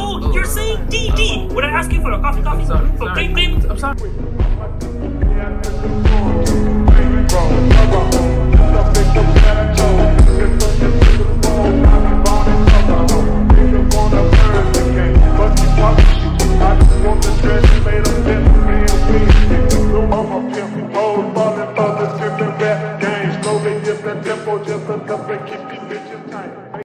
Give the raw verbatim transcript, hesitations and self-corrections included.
No, you're saying D D. When I ask you for a coffee, coffee, sorry, for sorry. blink, blink. I'm sorry. Bro,